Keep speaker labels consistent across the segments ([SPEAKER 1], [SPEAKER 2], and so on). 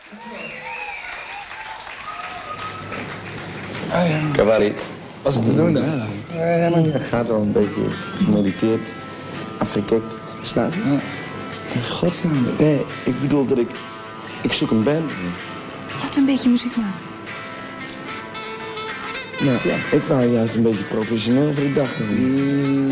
[SPEAKER 1] Cavalli.
[SPEAKER 2] Was het te doen, hè?
[SPEAKER 1] Helemaal niet. Gaat wel een beetje gemediteerd, afgekekt. Snap je? Ja. In godsnaam. Nee, ik bedoel dat ik zoek een band.
[SPEAKER 3] Laten we een beetje muziek maken.
[SPEAKER 1] Nou, ja, ik wou juist een beetje professioneel voor die dag doen.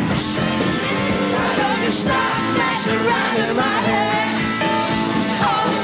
[SPEAKER 4] Why don't you stop messing around in my head all the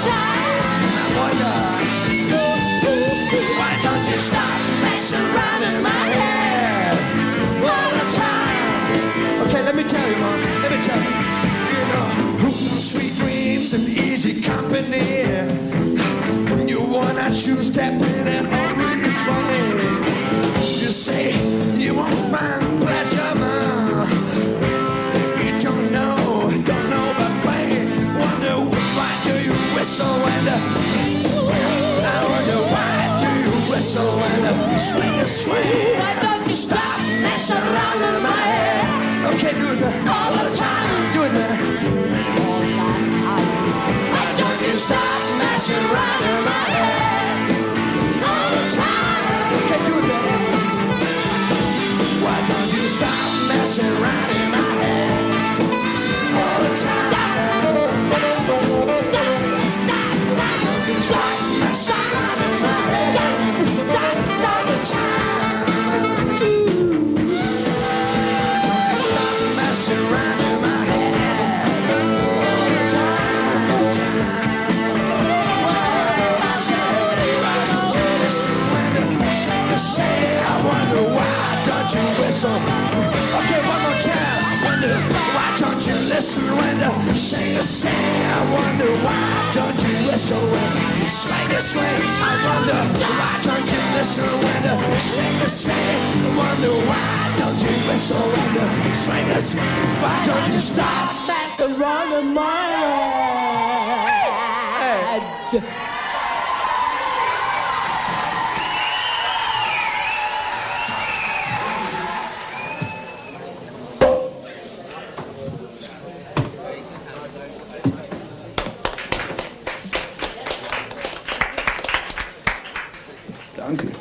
[SPEAKER 1] company. When you wanna shoot, step in and already funny. You say you won't find pleasure, man. You don't know but pain. Wonder why do you whistle and I wonder why do you whistle and swing a swing. Why don't you stop messing around in my head? Okay, do it now. All the time, do it now. All the time. Why don't you stop messing around in my head? All the time. Okay, do it now. Why don't you stop messing around in my head? All the time. Why don't you stop messing around in my head? All the time. Around in my head all the time. Say, I wonder why don't you whistle? Okay, one more time. Wonder why don't you listen when the say, I wonder why don't you whistle when swing. I wonder why don't you listen when the say, I wonder why don't you whistle when the swing. Why don't you stop at the run of my head? Dank u.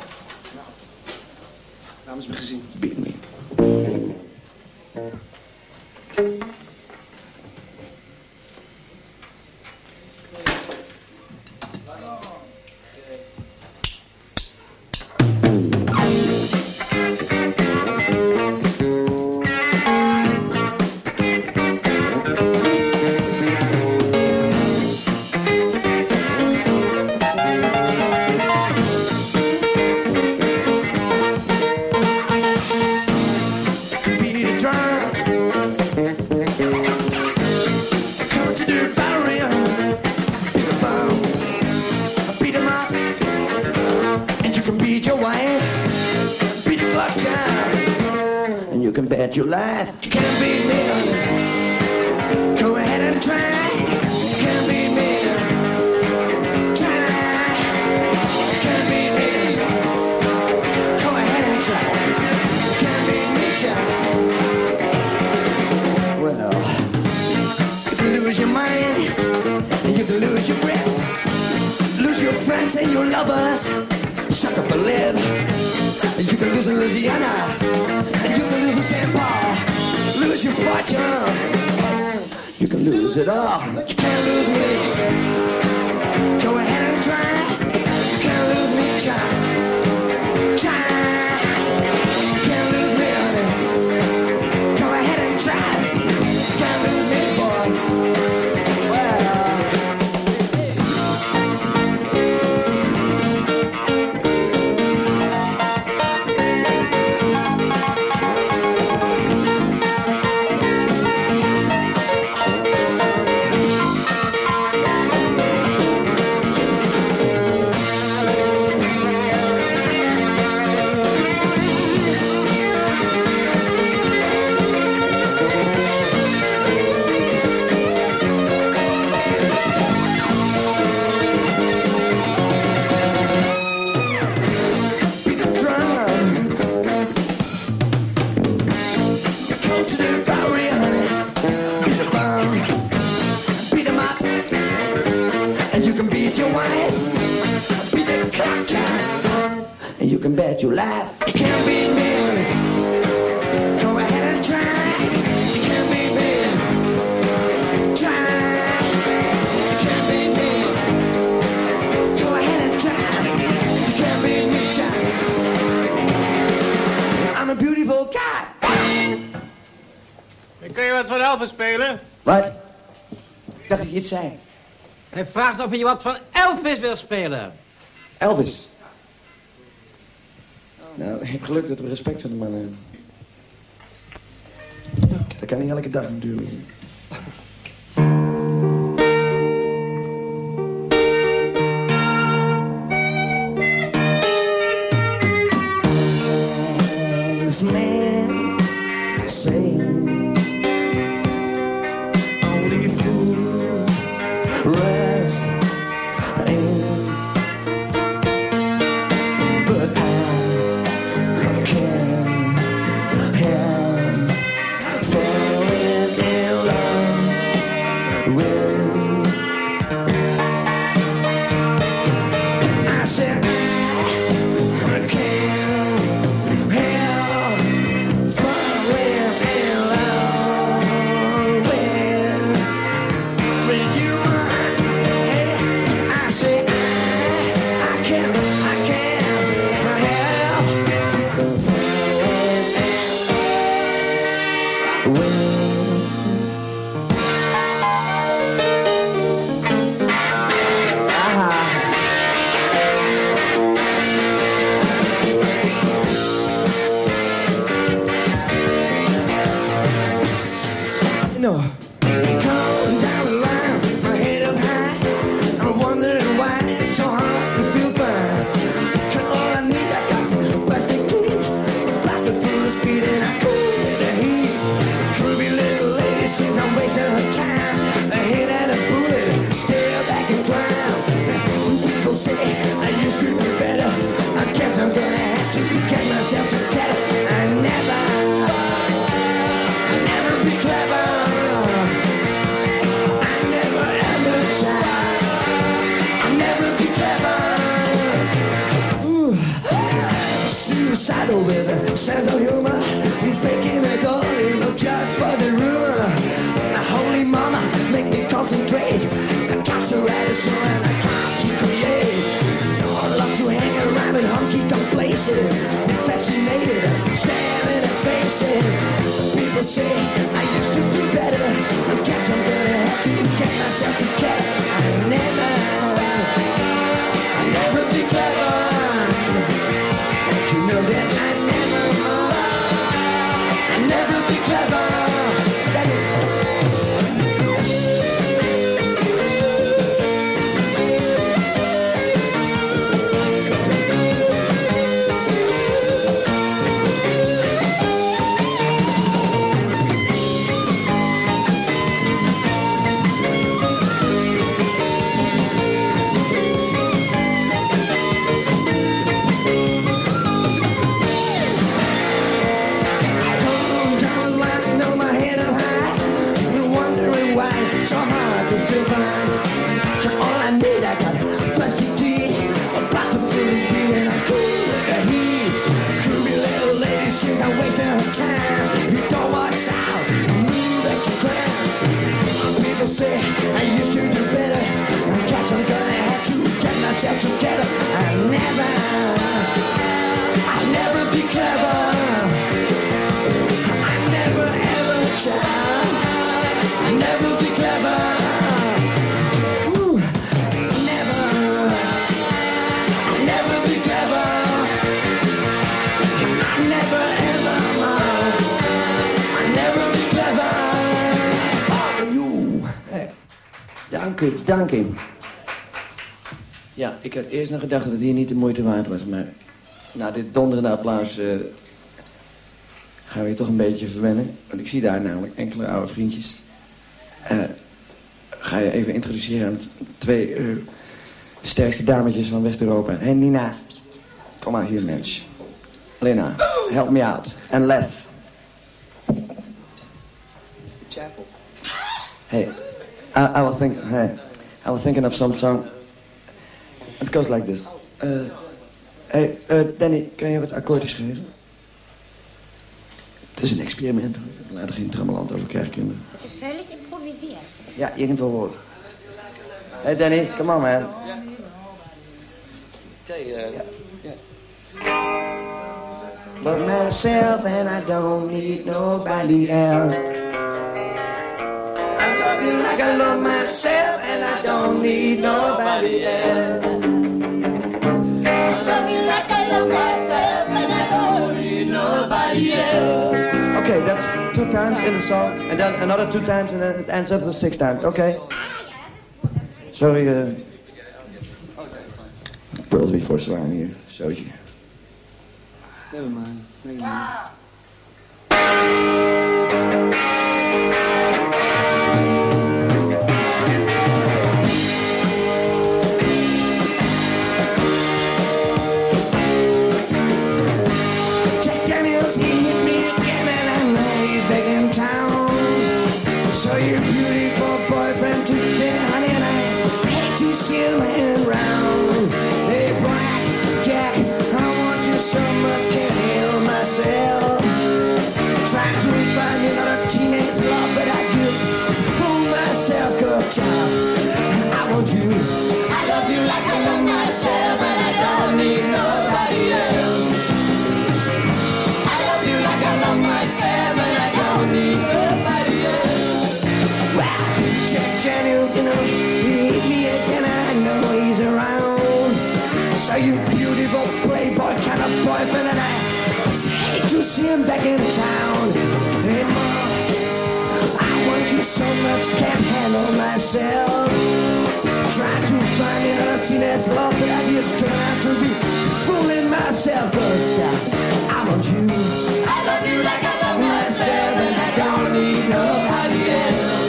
[SPEAKER 1] Namens mijn gezin. Beat me. Your life, you can't beat me. Go ahead and try. You can't beat me. Try. You can't beat me. Go ahead and try. You can't beat me. Try. Well, you can lose your mind and you can lose your breath. Lose your friends and your lovers. Suck up a lip. And you can lose in Louisiana. And you can lose in St. Paul, lose your fortune. You can lose it all, but you can't lose me. Go ahead and try. You can't lose me, try. Try. You can't lose me, honey. Go ahead and try. You can't lose me, boy. Well. You can bet your life you can't beat me. Go ahead and try. You can't beat me. Try. You can't beat me. Go ahead and try. You can't beat me. Try. I'm a beautiful guy.
[SPEAKER 2] Kun je wat van Elvis spelen?
[SPEAKER 1] Wat? Ik dacht dat je iets zei.
[SPEAKER 4] Hij vraagt of je wat van Elvis wil spelen.
[SPEAKER 1] Elvis. Nou, ik heb geluk dat we respect voor de man hebben. Dat kan niet elke dag natuurlijk. myself together. I'll never be clever. I never ever try. I'll never be clever. Ooh, never. I'll never be clever. I never ever. I'll never be clever. Dank u. Ja, ik had eerst nog gedacht dat het hier niet de moeite waard was, maar na dit donderende applaus gaan we je toch een beetje verwennen. Want ik zie daar namelijk enkele oude vriendjes. Ga je even introduceren aan de twee sterkste dametjes van West-Europa. Hé, Nina, kom maar hier, mens. Lena, help me out. And Les.
[SPEAKER 5] Mr. Chapel.
[SPEAKER 1] Hey, I was thinking of some song. It goes like this. Hey, Danny, kan je wat akkoordjes geven? Het is een experiment. We laten geen trammeland over krijgen, kinderen.
[SPEAKER 6] Het is völlig improviseerd.
[SPEAKER 1] Ja, irgendwo hoor. Hey Danny, come on man. Love myself and I don't need nobody else. I love you like I love myself and I don't need nobody else.
[SPEAKER 6] I love you like I love myself and I don't need nobody else.
[SPEAKER 1] Okay, that's 2 times in the song and then another 2 times and then it ends up with 6 times. Okay. Sorry, Pearls before Swine hier, zootje.
[SPEAKER 5] Never mind. Never mind.
[SPEAKER 1] Jack Daniels, he hit me again and I know he's back in town. So your beautiful boyfriend today, honey, and I hate to see him around. Hey, Black Jack, I want you so much, can't help myself. Trying to find another teenage love, but I just fool myself, good job. I want you. I love you like I love myself, and I don't need nobody else. I love you like I love myself, and I don't need nobody else. Well, Jack Daniels, you know, he hit me again, I know he's around. So you beautiful playboy kind of boyfriend, and I hate to see him back in town. Hey, Mom, I want you so much, can't handle myself. Trying to find another teenage love, but I just turn out to be fooling myself. Cause I want you. I love you like I love myself, and I don't need nobody else.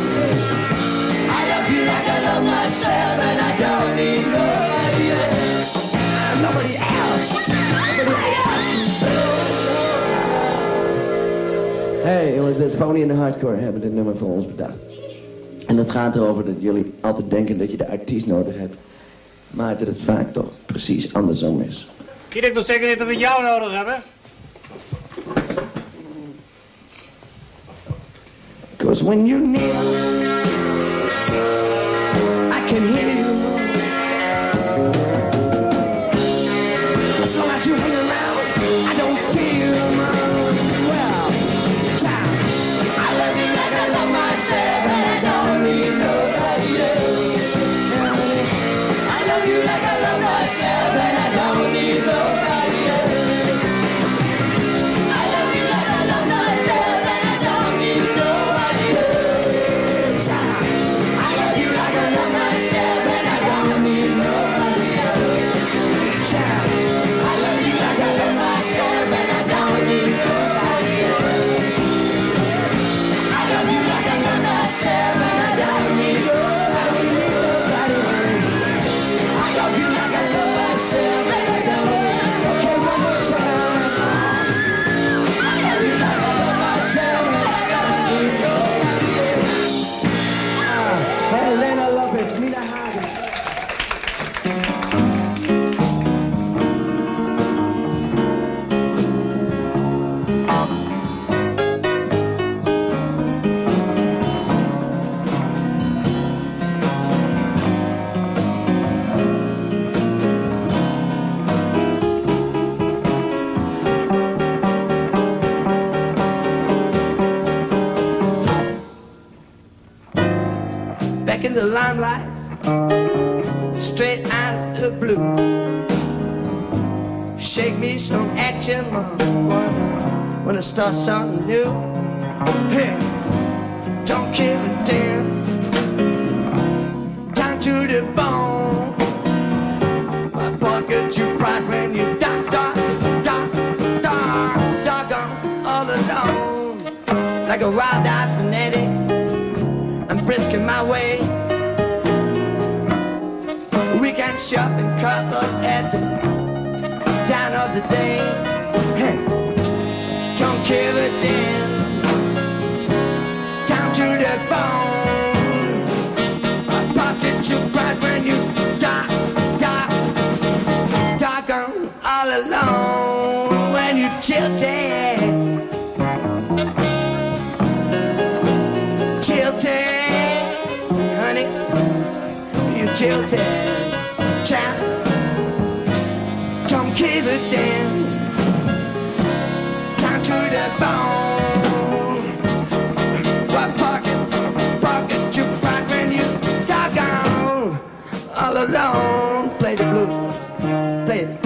[SPEAKER 1] I love you like I love myself, and I don't need nobody else. Nobody else. Nobody else. Hey, jongens, de Phony en de Hardcore hebben dit nummer voor ons bedacht. En dat gaat erover dat jullie altijd denken dat je de artiest nodig hebt. Maar dat het vaak toch precies andersom is.
[SPEAKER 2] Ik denk nog zeker niet dat we jou nodig hebben.
[SPEAKER 1] Cause when you kneel, I can hear you. As long as you hang around, I don't feel well. Child, I love you like I love myself, and I don't need nobody else. I love you like I love myself, and I don't need nobody else. I love you like I love myself, and I don't need nobody else. limelight, straight out of the blue. Shake me some action, when I start something new. Hey, don't kill a damn, down to the bone. My pocket, you pride when you doggone all alone. Like a wild-eyed fanatic, I'm brisking my way. Weekend shopping, colors at the down of the day. Hey, don't kill a damn, down to the bone. My pocket, you pride when you doggone all alone. When you tilted, honey, you tilted, child. Don't give a damn, down to the bone. What pocket you find when you doggone all alone? Play the blues, play the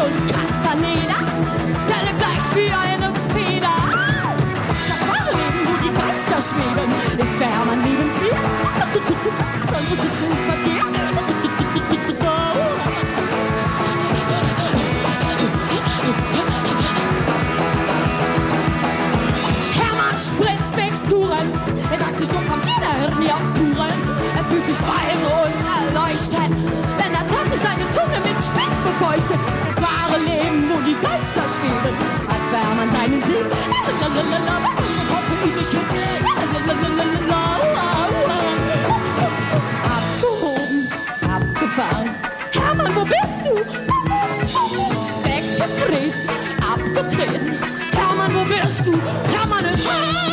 [SPEAKER 6] und Castaneda, der lebt gleich wie eine Feder. Das wahre Leben, wo die Geister schweben, ist Fährmann liebenswert. Hermann spritzt Mixturen, er sagt sich dumm vom Kinderhirn nie auf Touren. Er fühlt sich fein und erleuchtet, wenn er zärtlich seine Zunge mit Sprit befeuchtet. Das wahre Leben, wo die Geister schweben, hat Fährmann seinen Sinn. Abgehoben, abgefahren. Hermann, wo bist du? Weggetreten, abgetreten. Hermann, wo bist du? Hermann ist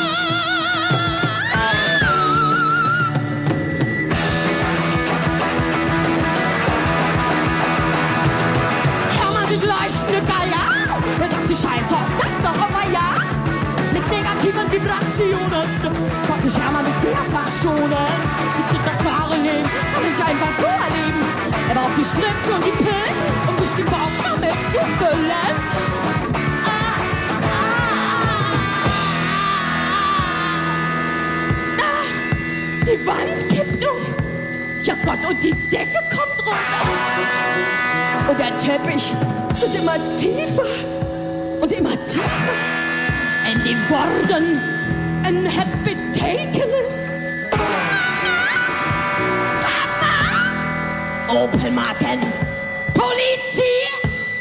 [SPEAKER 6] Hermann sind leuchtende Geier. Er sagt die Scheiße auf das doch aber ja. Mit negativen Vibrationen konnte sich Hermann bisher verschonen. Das wahre Leben kann ich einfach so erleben. Er braucht die Spritzen und die Pillen, um sich den Bauch damit zu füllen. Die Wand kippt um. Ja Gott, und die Decke kommt runter. Und der Teppich wird immer tiefer und immer tiefer. In den Worten inhabitationless. Opelmarken, Polizei.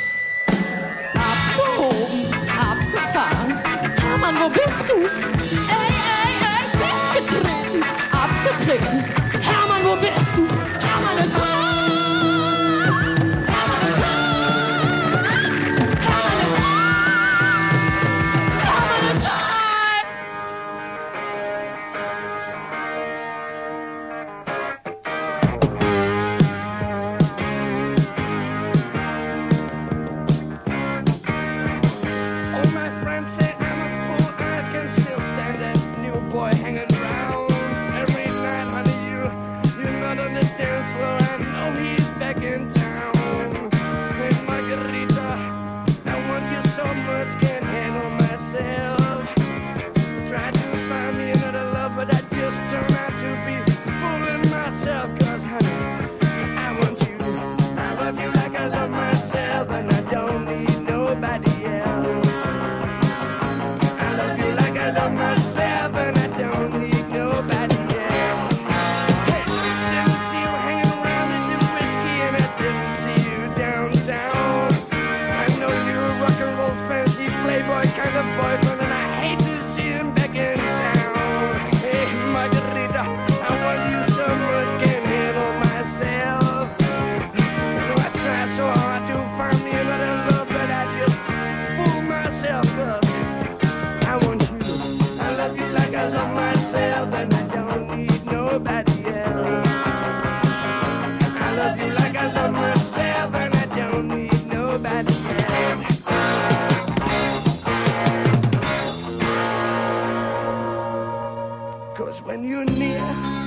[SPEAKER 6] Abgehoben, abgefahren. Hermann, wo bist du? Ey, weggetreten, abgetreten. Hermann, wo bist du? Hermann ist
[SPEAKER 1] when you're near,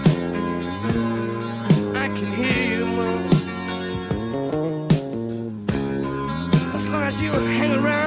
[SPEAKER 1] I can hear you more. As long as you hang around